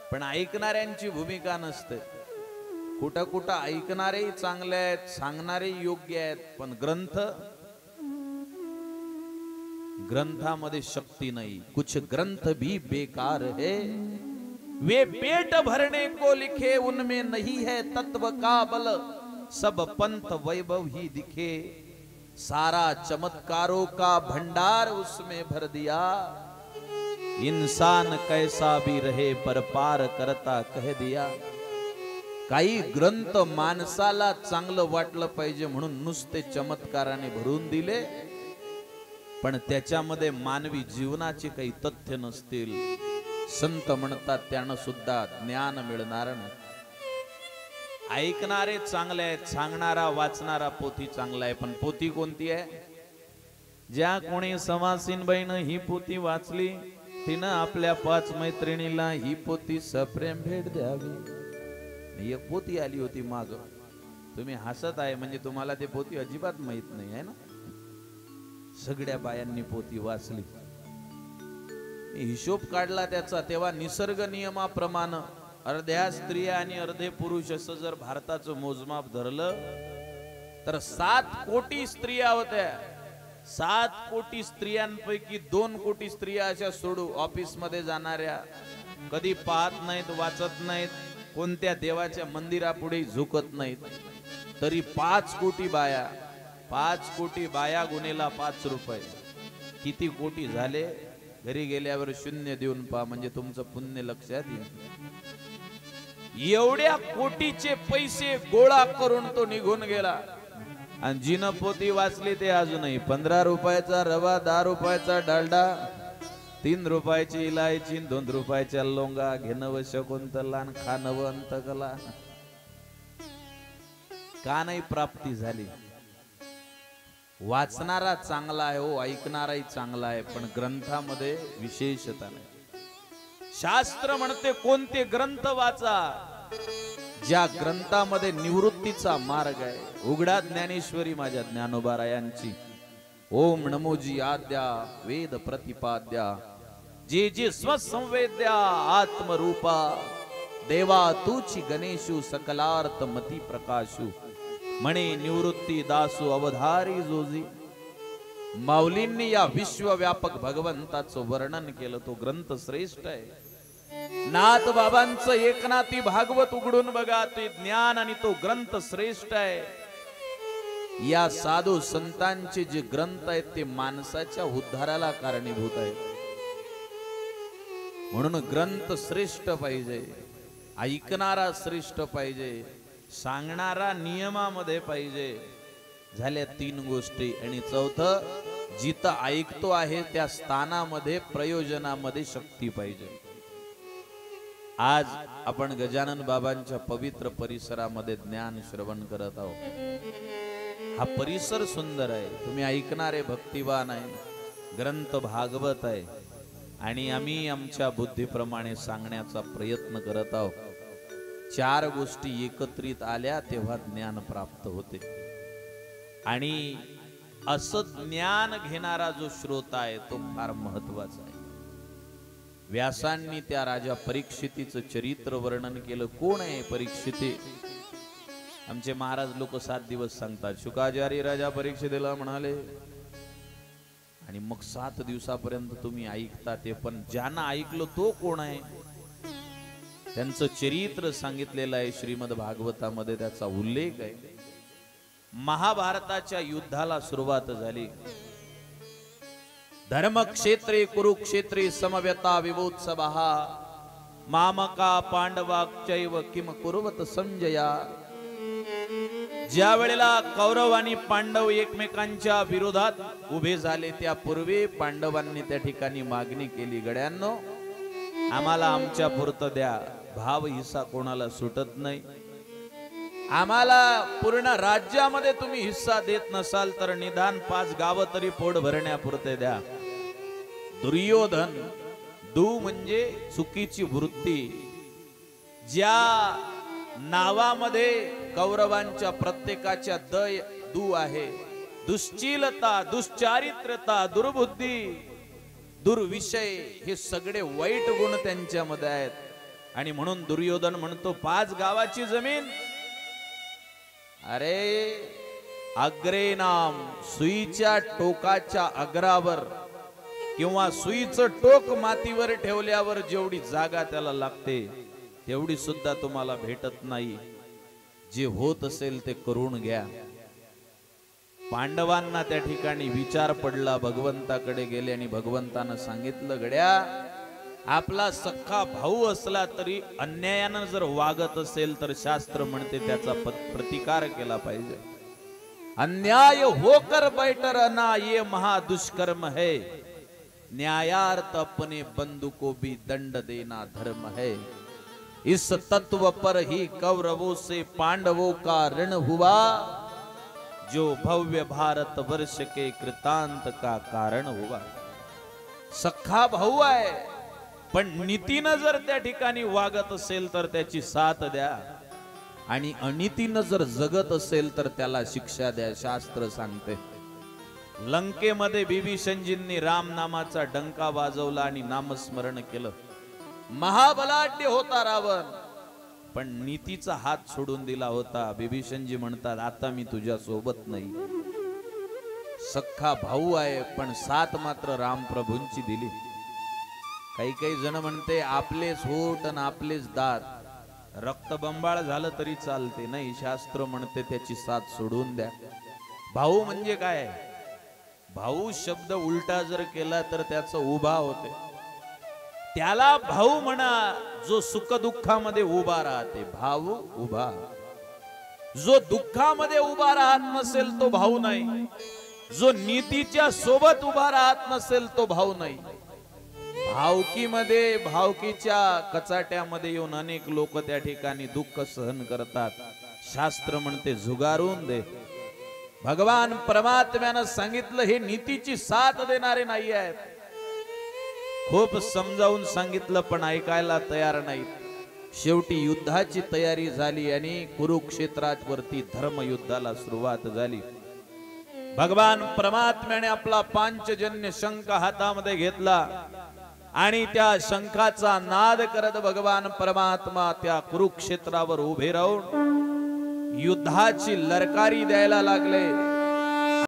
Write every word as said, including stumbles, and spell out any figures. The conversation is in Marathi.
पण ऐकणाऱ्यांची भूमिका नसते. कुठं कुठं ऐकणारे चांगले आहेत, सांगणारे योग्य आहेत, पण ग्रंथ ग्रंथामध्ये शक्ती नहीं. कुछ ग्रंथ भी बेकार है, वे पेट भरने को लिखे, उनमें नहीं है तत्व का बल, सब पंथ वैभव ही दिखे, सारा चमत्कारों का भंडार उसमें भर दिया, इंसान कैसा भी रहे पर पार करता कह दिया. काही ग्रंथ माणसाला चांगलं वाटलं पाहिजे म्हणून नुसते चमत्काराने भरून दिले, पण त्याच्यामध्ये मानवी जीवनाचे काही तथ्य नसतील. संत म्हणतात त्यानं सुद्धा ज्ञान मिळणार नाही. ऐकणारे चांगले आहेत, सांगणारा वाचणारा पोथी चांगला आहे, पण पोथी कोणती आहे? ज्या कोणी समासीनबाईनं ही पोथी वाचली तिनं आपल्या पाच मैत्रिणीला ही पोथी सप्रेम भेट द्यावी. एक पोथी आली होती माग, तुम्ही हसत आहे म्हणजे तुम्हाला ते पोथी अजिबात माहित नाही आहे ना. सगळ्या बायांनी पोथी वाचली, हिशोब काढला त्याचा, तेव्हा निसर्ग नियमाप्रमाणे अर्ध्या स्त्रिया आणि अर्धे पुरुष असं जर भारताचं मोजमाप धरलं तर सात कोटी स्त्रिया होत्या. सात कोटी स्त्रियांपैकी दोन कोटी स्त्रिया अशा सोडू ऑफिस मध्ये जाणाऱ्या, कधी पाहत नाहीत, वाचत नाहीत, कोणत्या देवाच्या मंदिरापुढे झुकत नाहीत, तरी पाच कोटी बाया. पाच कोटी बाया गुणेला पाच रुपये किती कोटी झाले? घरी गेल्यावर शून्य देऊन पहा म्हणजे तुमचं पुण्य लक्षात येईल. एवढ्या कोटीचे पैसे गोळा करून तो निघून गेला. आणि जिनं पोथी वाचली ते अजूनही पंधरा रुपयाचा रवा, दहा रुपयाचा डालडा, तीन रुपयाची इलायची, दोन रुपयाच्या लोंगा घेणं व शकुंतला खाणं व अंतकला. का नाही प्राप्ती झाली? वाचणारा चांगला आहे हो, ऐकणाराही चांगला आहे, पण ग्रंथामध्ये विशेषता नाही. शास्त्र म्हणते कोणते ग्रंथ वाचा? ज्या ग्रंथामध्ये निवृत्तीचा मार्ग आहे. उघडा ज्ञानेश्वरी माझ्या ज्ञानोबारायांची. ओम नमोजी आद्या वेद प्रतिपाद्या, जे जे स्वसंवेद्या आत्मरूपा, देवा तूची गणेशू सकलार्थ मती प्रकाशू, म्हणे निवृत्ती दासू अवधारी जोजी. माऊलींनी या विश्वव्यापक भगवंताचं वर्णन केलं. तो ग्रंथ श्रेष्ठ आहे. नाथ बाबांचं एकनाथी भागवत उघडून बघा, ते ज्ञान आणि तो ग्रंथ श्रेष्ठ आहे. या साधू संतांचे जे ग्रंथ आहेत ते माणसाच्या उद्धाराला कारणीभूत आहेत. म्हणून ग्रंथ श्रेष्ठ पाहिजे, ऐकणारा श्रेष्ठ पाहिजे, सांगणारा नियमामध्ये पाहिजे. झाल्या तीन गोष्टी. आणि चौथं, जिथं ऐकतो आहे त्या स्थानामध्ये प्रयोजनामध्ये शक्ती पाहिजे. आज आपण गजानन बाबांच्या पवित्र परिसरामध्ये ज्ञान श्रवण करत आहोत. हा परिसर सुंदर आहे. तुम्ही ऐकणारे भक्तिवान आहे, ग्रंथ भागवत आहे, आणि आम्ही आमच्या बुद्धीप्रमाणे सांगण्याचा प्रयत्न करत आहोत. चार गोष्टी एकत्रित आल्या तेव्हा ज्ञान प्राप्त होते. आणि असं ज्ञान घेणारा जो श्रोता आहे तो फार महत्वाचा आहे. व्यासांनी त्या राजा परीक्षितीचं चरित्र वर्णन केलं. कोण आहे परीक्षिती? आमचे महाराज लोक सात दिवस सांगतात. शुकाचार्य राजा परीक्षितीला म्हणाले, आणि मग सात दिवसापर्यंत तुम्ही ऐकता ते, पण ज्यांना ऐकलं तो कोण आहे? त्यांचं चरित्र सांगितलेलं आहे श्रीमद भागवतामध्ये, त्याचा उल्लेख आहे. महाभारताच्या युद्धाला सुरुवात झाली. धर्मक्षेत्रे कुरुक्षेत्रे समवेता विभोत्सवः, मामका पांडवाश्चैव किम कुर्वत संजया. ज्या वेळेला कौरव आणि पांडव एकमेकांच्या विरोधात उभे झाले त्यापूर्वी पांडवांनी त्या ठिकाणी मागणी केली, गड्यांनो आम्हाला आमच्या पुरतं द्या, भाव हिस्सा कोणाला सुटत नाही. आम्हाला पूर्ण राज्यामध्ये तुम्ही हिस्सा देत नसाल तर निदान पाच गाव तरी पोट भरण्यापुरते द्या. दुर्योधन, दु म्हणजे चुकीची वृत्ती, ज्या नावामध्ये कौरवांच्या प्रत्येकाच्या दय दु आहे, दुश्चीलता, दुश्चारित्रता, दुर्बुद्धी, दुर्विषय, हे सगळे वाईट गुण त्यांच्यामध्ये आहेत. आणि म्हणून दुर्योधन म्हणतो पाच गावाची जमीन, अरे अग्रे नाम, सुईच्या टोकाच्या अग्रावर किंवा सुईचं टोक मातीवर ठेवल्यावर जेवढी जागा त्याला लागते तेवढी सुद्धा तुम्हाला भेटत नाही. जे होत असेल ते करून घ्या. पांडवांना त्या ठिकाणी विचार पडला, भगवंताकडे गेले आणि भगवंतानं सांगितलं, गड्या आपला सख्खा भाऊ असला तरी अन्यायानं जर वागत असेल तर शास्त्र म्हणते त्याचा प्रतिकार केला पाहिजे. अन्याय होकर बैठर ना ये महादुष्कर्म है, न्यायार्थ अपने बंधु को भी दंड देना धर्म है. इस तत्व पर ही कौरवों से पांडवों का ऋण हुआ, जो भव्य भारत वर्ष के कृतांत का कारण हुआ. सख्खा भाऊ आहे पण नीतीनं जर त्या ठिकाणी वागत असेल तर त्याची साथ द्या, आणि अनितीनं जर जगत असेल तर त्याला शिक्षा द्या, शास्त्र सांगते. लंकेमध्ये बिभीषणजींनी राम नामाचा डंका वाजवला आणि नामस्मरण केलं. महाबलाढ्य होता रावण, पण नीतीचा हात सोडून दिला होता. बिभीषणजी म्हणतात आता मी तुझ्या सोबत नाही. सख्खा भाऊ आहे पण साथ मात्र रामप्रभूंची दिली. काही काही जण म्हणते आपलेच होठ आणि आपलेच दात, रक्तबंबाळ झालं तरी चालते. नाही, शास्त्र म्हणते त्याची साथ सोडून द्या. भाऊ म्हणजे काय? भाऊ शब्द उलटा जर केला तर त्याचा उभा होते. त्याला भाऊ म्हणा जो सुख दुःखामध्ये उभा राहते. भाऊ उभा. जो दुःखामध्ये उभा राहत नसेल तो भाऊ नाही. जो नीतीच्या सोबत उभा राहत नसेल तो भाऊ नाही. भावकीमध्ये, भावकीच्या कचाट्यामध्ये येऊन अनेक लोक त्या ठिकाणी दुःख सहन करतात. शास्त्र म्हणते झुगारून दे. भगवान परमात्म्यानं सांगितलं हे नीतीची साथ देणारे नाही आहेत. खूप समजावून सांगितलं पण ऐकायला तयार नाहीत. शेवटी युद्धाची तयारी झाली आणि कुरुक्षेत्रावरती धर्मयुद्धाला सुरुवात झाली. भगवान परमात्म्याने आपला पांचजन्य शंख हातामध्ये घेतला आणि त्या शंखाचा नाद करत भगवान परमात्मा त्या कुरुक्षेत्रावर उभे राहून युद्धाची ललकारी द्यायला लागले.